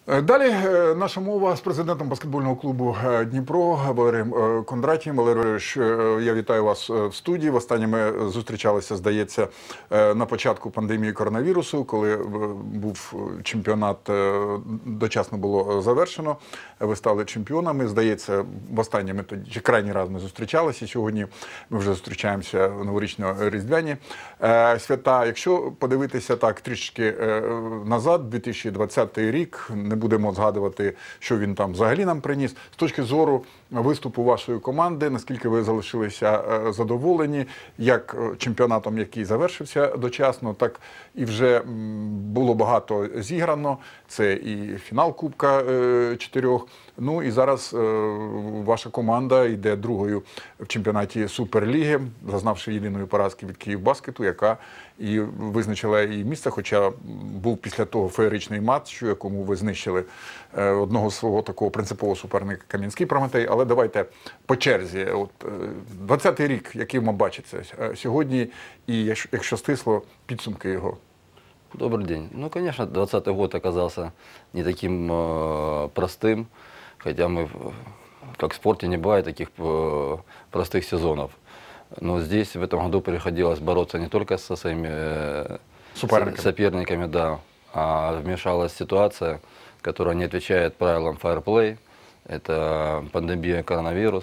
Далі наша мова з президентом баскетбольного клубу «Дніпро» Валерієм Кондратієм. Валерій Валерійович, я вітаю вас в студії. Востаннє ми зустрічалися, здається, на початку пандемії коронавірусу, коли був чемпіонат, дочасно було завершено. Ви стали чемпіонами. Здається, востаннє ми тоді, крайній раз ми зустрічалися. Сьогодні ми вже зустрічаємося в новорічно-різдвяні свята. Якщо подивитися так трішки назад, 2020 рік, не будемо згадувати, що він там взагалі нам приніс. З точки зору виступу вашої команди, наскільки ви залишилися задоволені, як чемпіонатом, який завершився дочасно, так і вже було багато зіграно. Це і фінал Кубка 4. Ну і зараз ваша команда йде другою в чемпіонаті Суперліги, зазнавши єдиної поразки від Київбаскету, яка і визначила її місце, хоча був після того феєричний матч, у якому ви знищили одного свого такого принципового суперника Кам'янський Прометей. Але давайте по черзі. От 20-й рік, який ми бачите сьогодні, і якщо стисло, підсумки його. Добрый день. Ну, конечно, 2020 год оказался не таким простым, хотя мы, как в спорте, не бывает таких простых сезонов. Но здесь в этом году приходилось бороться не только со своими соперниками, да, а вмешалась ситуация, которая не отвечает правилам фаерплей. Это пандемия коронавирус.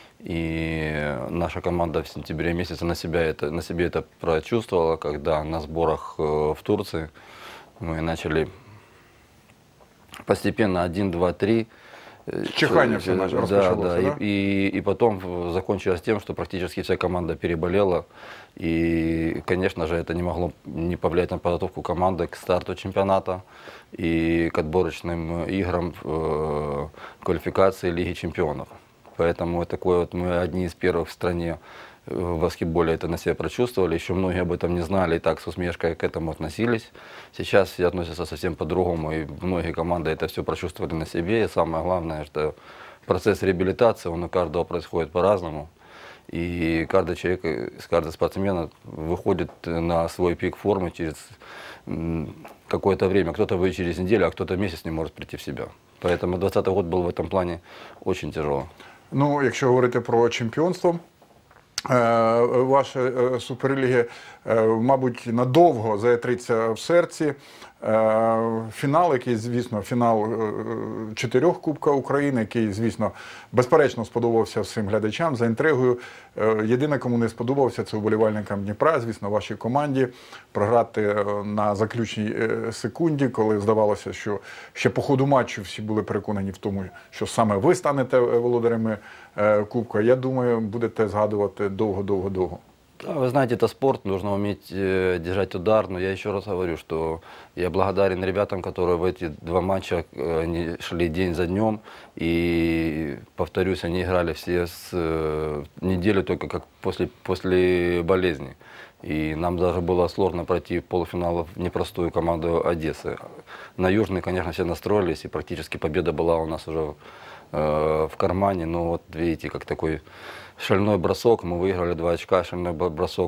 И наша команда в сентябре месяце на себе это прочувствовала, когда на сборах в Турции мы начали постепенно 1, 2, 3. Чихание все начало. Да. И потом закончилось тем, что практически вся команда переболела. И, конечно же, это не могло не повлиять на подготовку команды к старту чемпионата и к отборочным играм в квалификации Лиги чемпионов. Поэтому такой вот мы одни из первых в стране в баскетболе это на себе прочувствовали. Еще многие об этом не знали и так с усмешкой к этому относились. Сейчас все относятся совсем по-другому, и многие команды это все прочувствовали на себе. И самое главное, что процесс реабилитации, он у каждого происходит по-разному. И каждый человек, каждый спортсмен выходит на свой пик формы через какое-то время. Кто-то выйдет через неделю, а кто-то месяц не может прийти в себя. Поэтому 2020 год был в этом плане очень тяжелый. Ну, якщо говорити про чемпіонство, ваші Суперліги, мабуть, надовго заєтриться в серці. Фінал, який, звісно, фінал 4 Кубка України, який, звісно, безперечно сподобався всім глядачам за інтригою. Єдине, кому не сподобався, це вболівальникам Дніпра, звісно, вашій команді. Програти на заключній секунді, коли здавалося, що ще по ходу матчу всі були переконані в тому, що саме ви станете володарями Кубка. Я думаю, будете згадувати довго-довго-довго. Да, вы знаете, это спорт, нужно уметь держать удар, но я еще раз говорю, что я благодарен ребятам, которые в эти 2 матча они шли день за днем, и, повторюсь, они играли все с неделю только как после болезни. И нам даже было сложно пройти в полуфинал в непростую команду Одессы. На Южный, конечно, все настроились, и практически победа была у нас уже в кармане, но вот видите, как такой шальной бросок, мы выиграли 2 очка, шальной бросок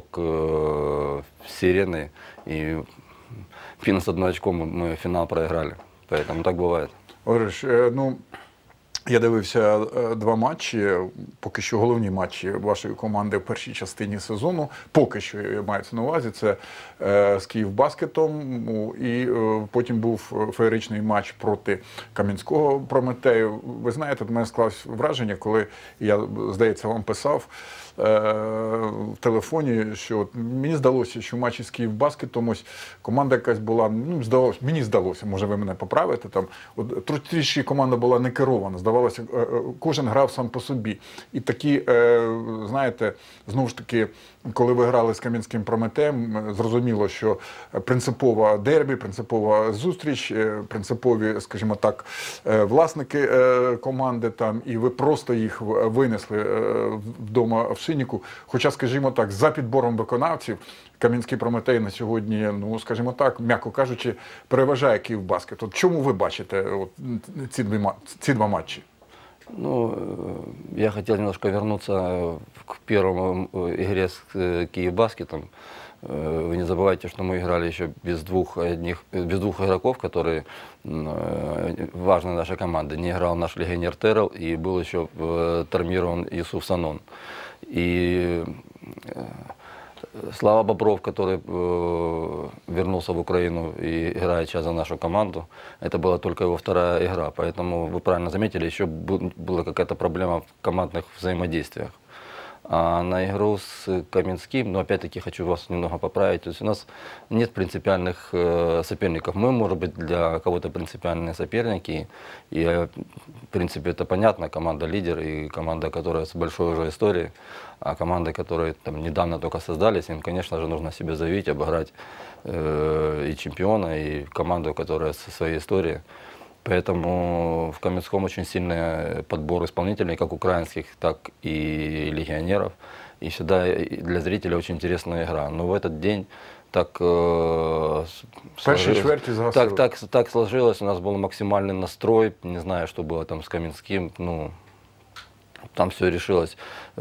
сирены, и с 1 очком мы финал проиграли. Поэтому так бывает. Валерій, ну, я дивився 2 матчі, поки що головні матчі вашої команди в першій частині сезону. Поки що, я маю це на увазі, це з Київбаскетом, і потім був феєричний матч проти Кам'янського Прометею. Ви знаєте, до мене склалось враження, коли я, здається, вам писав в телефоні, що мені здалося, що в матчі з Київбаскетом ось команда якась була, ну, мені здалося, може ви мене поправите, там, трішки команда була не керована, здавалося, кожен грав сам по собі. І такі, знаєте, знову ж таки, коли ви грали з Кам'янським Прометеєм, зрозуміло, що принципова дербі, принципова зустріч, принципові, скажімо так, власники команди там, і ви просто їх винесли вдома в Шиніку. Хоча, скажімо так, за підбором виконавців Кам'янський Прометей на сьогодні, ну, скажімо так, м'яко кажучи, переважає Київбаскет. От чому ви бачите от ці 2 матчі? Ну, я хотел немножко вернуться к первому игре с Киевбаскетом. вы не забывайте, что мы играли еще без двух игроков, которые важны нашей команды. Не играл наш легионер Террell и был еще травмирован Юсуф Санон. И Слава Бобров, который вернулся в Украину и играет сейчас за нашу команду, это была только его вторая игра. Поэтому вы правильно заметили, еще была какая-то проблема в командных взаимодействиях. А на игру с Каменским, но опять-таки хочу вас немного поправить, то есть у нас нет принципиальных соперников. Мы, может быть, для кого-то принципиальные соперники, и в принципе это понятно, команда лидер и команда, которая с большой уже историей, а команды, которые там недавно только создались, им, конечно же, нужно себя заявить, обыграть и чемпиона, и команду, которая со своей историей. Поэтому в Каменском очень сильный подбор исполнителей, как украинских, так и легионеров. И всегда для зрителя очень интересная игра. Но в этот день так сложилось, у нас был максимальный настрой, не знаю, что было там с Каменским, ну, там все решилось.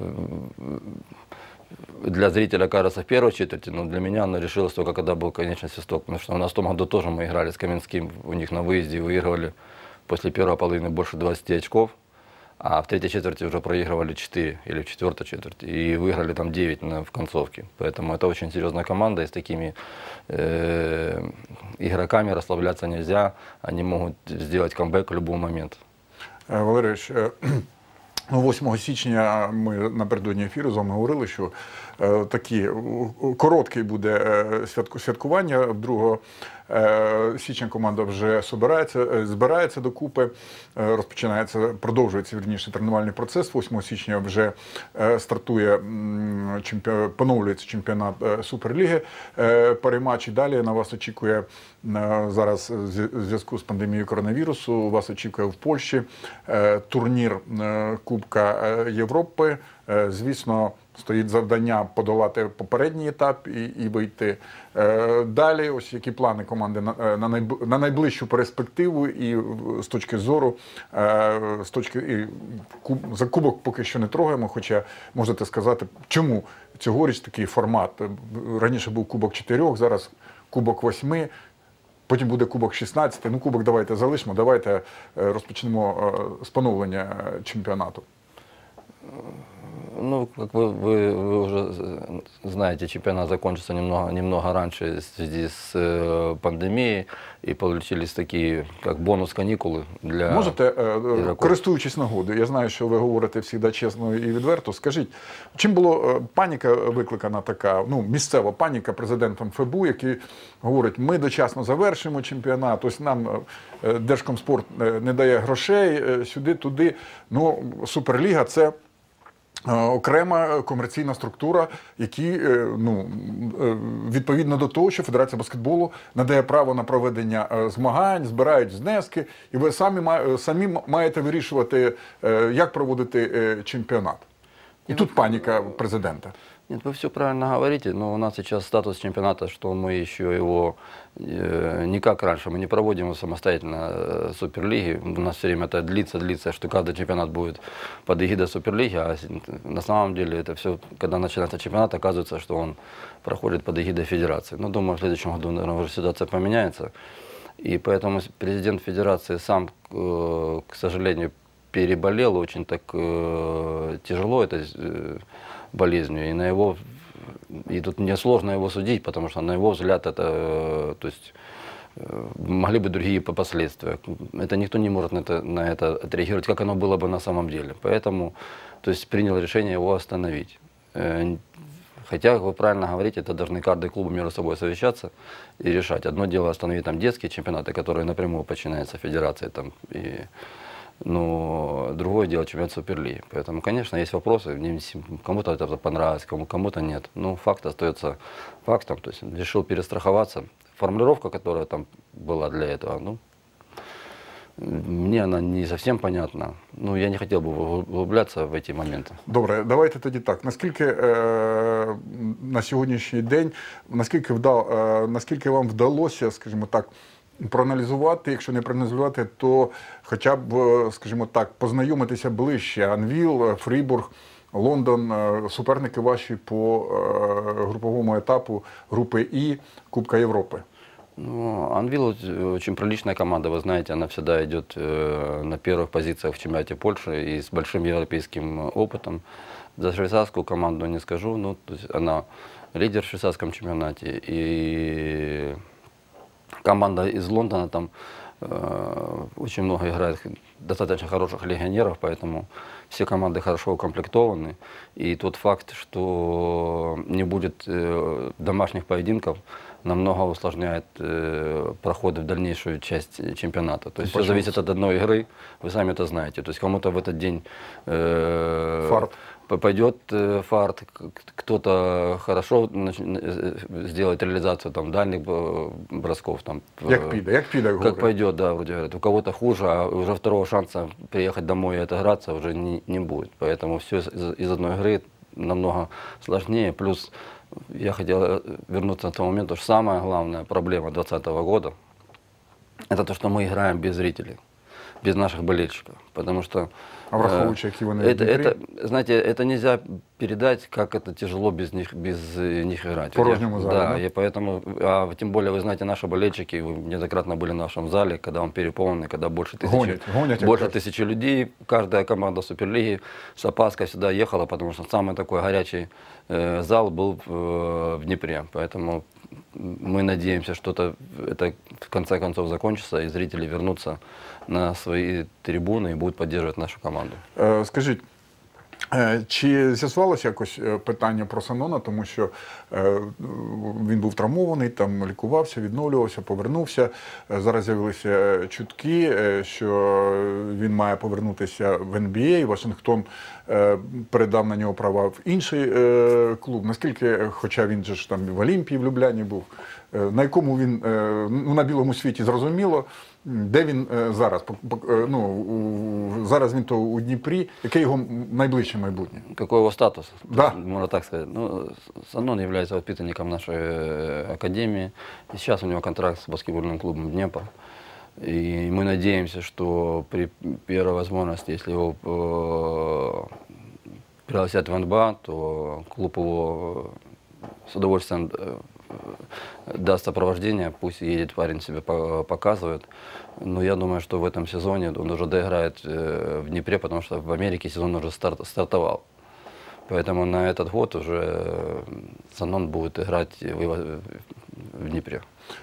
Для зрителя кажется в первой четверти, но для меня оно решилось только когда был конечный свисток. Потому что у нас в том году тоже мы играли с Каменским, у них на выезде выигрывали после первой половины больше 20 очков, а в третьей четверти уже проигрывали 4 или в четвертой четверти и выиграли там 9 в концовке. Поэтому это очень серьезная команда, и с такими игроками расслабляться нельзя, они могут сделать камбэк в любой момент. Валерійович, 8 січня ми напередодні ефіру з вами говорили, що такі короткий буде святкування. 2 січня команда вже збирається докупи, продовжується, вірніше, тренувальний процес. 8 січня вже стартує, поновлюється чемпіонат Суперліги. Пари-матчі далі на вас очікує зараз в зв'язку з пандемією коронавірусу. Вас очікує в Польщі турнір Кубка Європи. Звісно, стоїть завдання подолати попередній етап і вийти далі. Ось які плани команди на найближчу перспективу і з точки зору, за кубок поки що не трогаємо, хоча можете сказати, чому цьогоріч такий формат. Раніше був Кубок 4, зараз Кубок 8, потім буде Кубок 16. Ну, Кубок давайте залишимо, давайте розпочнемо з поновлення чемпіонату. Ну, как вы уже знаете, чемпионат закончился немного раньше в связи с пандемией, и получились такие, как бонус канікули для Можете, ігроків. користуючись нагодою, я знаю, що ви говорите завжди чесно і відверто, скажіть, чим була паніка викликана така, ну, місцева паніка президентом ФБУ, який говорить, ми дочасно завершимо чемпіонат, ось нам Держкомспорт не дає грошей сюди-туди, ну, Суперліга – це окрема комерційна структура, які, ну, відповідно до того, що Федерація баскетболу надає право на проведення змагань, збирають внески, і ви самі маєте вирішувати, як проводити чемпіонат. І тут паніка президента. Нет, вы все правильно говорите, но у нас сейчас статус чемпионата, что мы еще его не как раньше, мы не проводим его самостоятельно Суперлиги. У нас все время это длится, что каждый чемпионат будет под эгидой Суперлиги, а на самом деле это все, когда начинается чемпионат, оказывается, что он проходит под эгидой Федерации. Но думаю, в следующем году, наверное, уже ситуация поменяется. И поэтому президент Федерации сам, к сожалению, переболел очень так тяжело этой болезнью, и тут мне сложно его судить, потому что на его взгляд это, то есть, могли бы другие последствия. Это никто не может на это отреагировать, как оно было бы на самом деле. Поэтому, то есть, принял решение его остановить. Хотя, вы правильно говорите, это должны каждый клуб между собой совещаться и решать. Одно дело остановить там детские чемпионаты, которые напрямую подчиняются федерации, там, но другое дело чемпионат Суперлиги. Поэтому, конечно, есть вопросы, кому-то это понравилось, кому-то нет. Но факт остается фактом, то есть решил перестраховаться. Формулировка, которая там была для этого, ну, мне она не совсем понятна. Ну, я не хотел бы углубляться в эти моменты. Добре, давайте тоді так. Наскільки на сьогоднішній день, наскільки вам вдалося, скажімо так, проаналізувати, якщо не проаналізувати, то хоча б, скажімо так, познайомитися ближче. Анвіл, Фрібург, Лондон, суперники ваші по груповому етапу групи І Кубка Європи. Ну, Анвил очень приличная команда, вы знаете, она всегда идет на первых позициях в чемпионате Польши и с большим европейским опытом. За швейцарскую команду не скажу, но то есть она лидер в швейцарском чемпионате. И команда из Лондона там очень много играет достаточно хороших легионеров, поэтому все команды хорошо укомплектованы. И тот факт, что не будет домашних поединков, намного усложняет проходы в дальнейшую часть чемпионата. То есть все зависит от одной игры, вы сами это знаете. То есть кому-то в этот день пойдет фарт, кто-то хорошо сделает реализацию там, дальних бросков. Там, как пойдет, да, вроде говорят. У кого-то хуже, а уже второго шанса приехать домой и отыграться уже не будет. Поэтому все из одной игры намного сложнее. Плюс я хотел вернуться на тот момент, что самая главная проблема 2020 года – это то, что мы играем без зрителей, без наших болельщиков. Потому что это, знаете, это нельзя передать, как это тяжело без них играть. Да, и поэтому, тем более, вы знаете, наши болельщики, вы неоднократно были в нашем зале, когда он переполнен, когда больше тысячи людей, каждая команда Суперлиги с опаской сюда ехала, потому что самый такой горячий зал был в Днепре. Поэтому мы надеемся, что это в конце концов закончится, и зрители вернутся на свои трибуни і будуть підтримувати нашу команду. Скажіть, чи з'ясувалося якось питання про Санона, тому що він був травмований, там лікувався, відновлювався, повернувся. Зараз з'явилися чутки, що він має повернутися в НБА, Вашингтон передав на нього права в інший клуб. Наскільки, хоча він же ж там в Олімпії, в Любляні був, на якому він, на білому світі зрозуміло, де він зараз? Зараз він то у Дніпрі. Яке його найближче майбутнє? Какой его статус? Да. Можно так сказать. Ну, Санон является воспитанником нашей академии. И сейчас у него контракт с баскетбольным клубом Днепр. И мы надеемся, что при первой возможности, если его пригласят в НБА, то клуб его с удовольствием даст сопровождение, пусть едет парень, себя показывает. Но я думаю, что в этом сезоне он уже доиграет в Днепре, потому что в Америке сезон уже стартовал. Поэтому на этот год уже Санон будет играть в Днепре.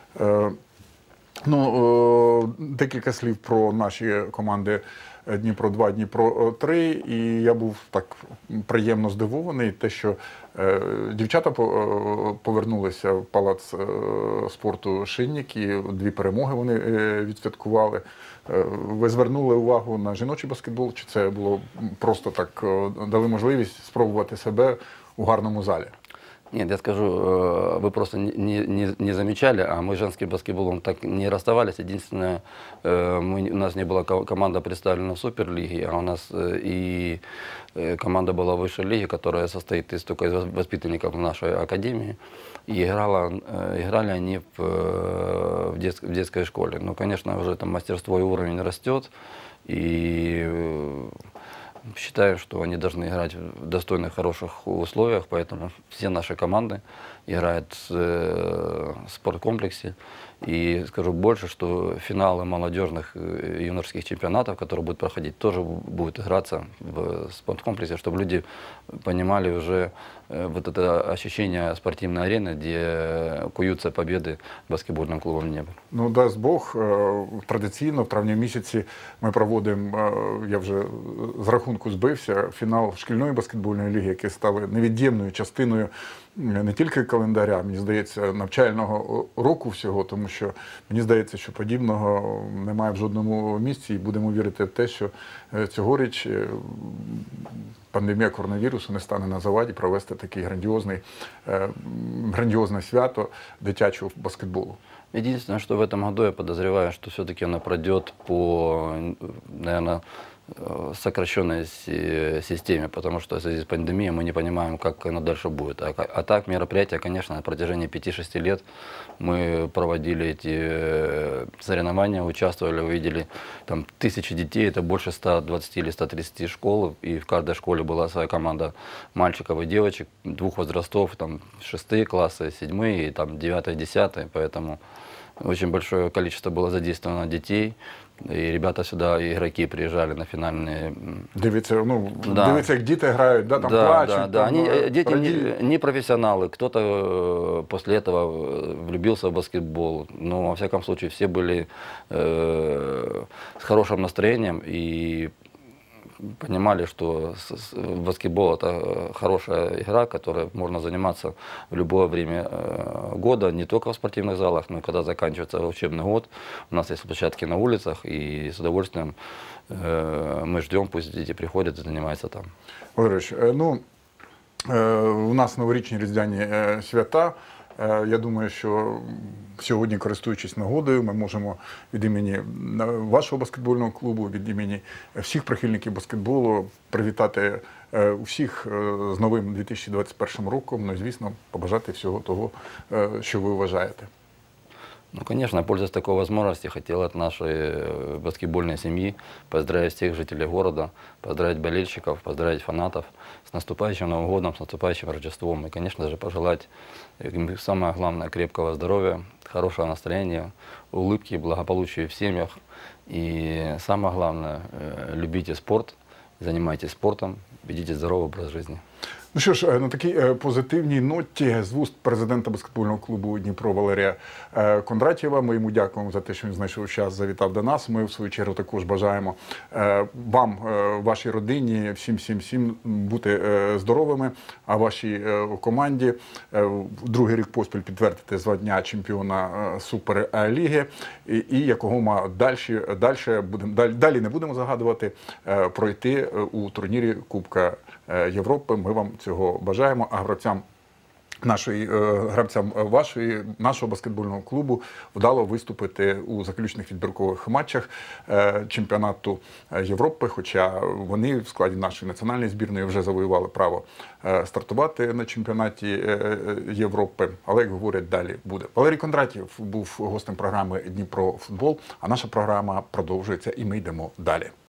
Декілька слів про наші команди Дніпро-2, Дніпро-3. І я був так приємно здивований, те, що дівчата повернулися в палац спорту «Шинник», і 2 перемоги вони відсвяткували. Ви звернули увагу на жіночий баскетбол, чи це було просто так, дали можливість спробувати себе у гарному залі? Нет, я скажу, вы просто не замечали, а мы женским баскетболом так не расставались. Единственное, у нас не была команда представлена в Суперлиге, а у нас и команда была в высшей лиге, которая состоит только из воспитанников нашей академии. И играли они в детской школе. Ну, конечно, уже там мастерство и уровень растет. И считаем, что они должны играть в достойных, хороших условиях, поэтому все наши команды играют в спорткомплексе. И скажу больше, что финалы молодежных юношеских чемпионатов, которые будут проходить, тоже будут играться в спорткомплексе, чтобы люди понимали уже вот это ощущение спортивной арены, где куются победы баскетбольним клубом «Дніпро». Ну, дасть Бог, традиційно в травні місяці ми проводимо, я вже з рахунку збився, фінал шкільної баскетбольної ліги, які стали невід'ємною частиною не тільки календаря, мені здається, навчального року всього, тому що мені здається, що подібного немає в жодному місці, і будемо вірити в те, що цьогоріч пандемія коронавірусу не стане на заваді провести такий грандіозне свято дитячого баскетболу. Единственное, что в этом году я подозреваю, что все-таки она пройдет по, наверное, сокращенной системе, потому что в связи с пандемией мы не понимаем, как оно дальше будет. А так мероприятия, конечно, на протяжении 5-6 лет мы проводили эти соревнования, участвовали, увидели там тысячи детей, это больше 120 или 130 школ, и в каждой школе была своя команда мальчиков и девочек двух возрастов, там 6 классы, 7 и там 9, 10, поэтому очень большое количество было задействовано детей. І ребята сюди, ігроки, приїжджали на фінальні. Дивіться, Да. дивіться, як діти грають, да, там плачуть. Да. Там, Дети радіють. не профессионалы. Кто-то после этого влюбился в баскетбол. Но, во всяком случае, все были с хорошим настроением и понимали, что баскетбол – это хорошая игра, которой можно заниматься в любое время года, не только в спортивных залах, но и когда заканчивается учебный год. У нас есть площадки на улицах, и с удовольствием мы ждем, пусть дети приходят и занимаются там. Валерійович, у нас новорічні різдвяні свята. Я думаю, що сьогодні, користуючись нагодою, ми можемо від імені вашого баскетбольного клубу, від імені всіх прихильників баскетболу привітати усіх з новим 2021 роком, ну і, звісно, побажати всього того, що ви вважаєте. Ну, конечно, пользуясь такой возможностью, хотел от нашей баскетбольной семьи поздравить всех жителей города, поздравить болельщиков, поздравить фанатов с наступающим Новым годом, с наступающим Рождеством. И, конечно же, пожелать им самое главное крепкого здоровья, хорошего настроения, улыбки, благополучия в семьях. И самое главное, любите спорт, занимайтесь спортом, ведите здоровый образ жизни. Ну що ж, на такій позитивній ноті з вуст президента баскетбольного клубу Дніпро Валерія Кондратєва. Ми йому дякуємо за те, що він знайшов час, завітав до нас. Ми, в свою чергу, також бажаємо вам, вашій родині, всім бути здоровими, а вашій команді другий рік поспіль підтвердити звання чемпіона Суперліги і якомога далі не будемо загадувати, пройти у турнірі Кубка Європи. Ми вам цього бажаємо, а гравцям нашого баскетбольного клубу вдало виступити у заключних відбіркових матчах чемпіонату Європи, хоча вони в складі нашої національної збірної вже завоювали право стартувати на чемпіонаті Європи, але, як говорять, далі буде. Валерій Кондратєв був гостем програми «Дніпро Футбол», а наша програма продовжується і ми йдемо далі.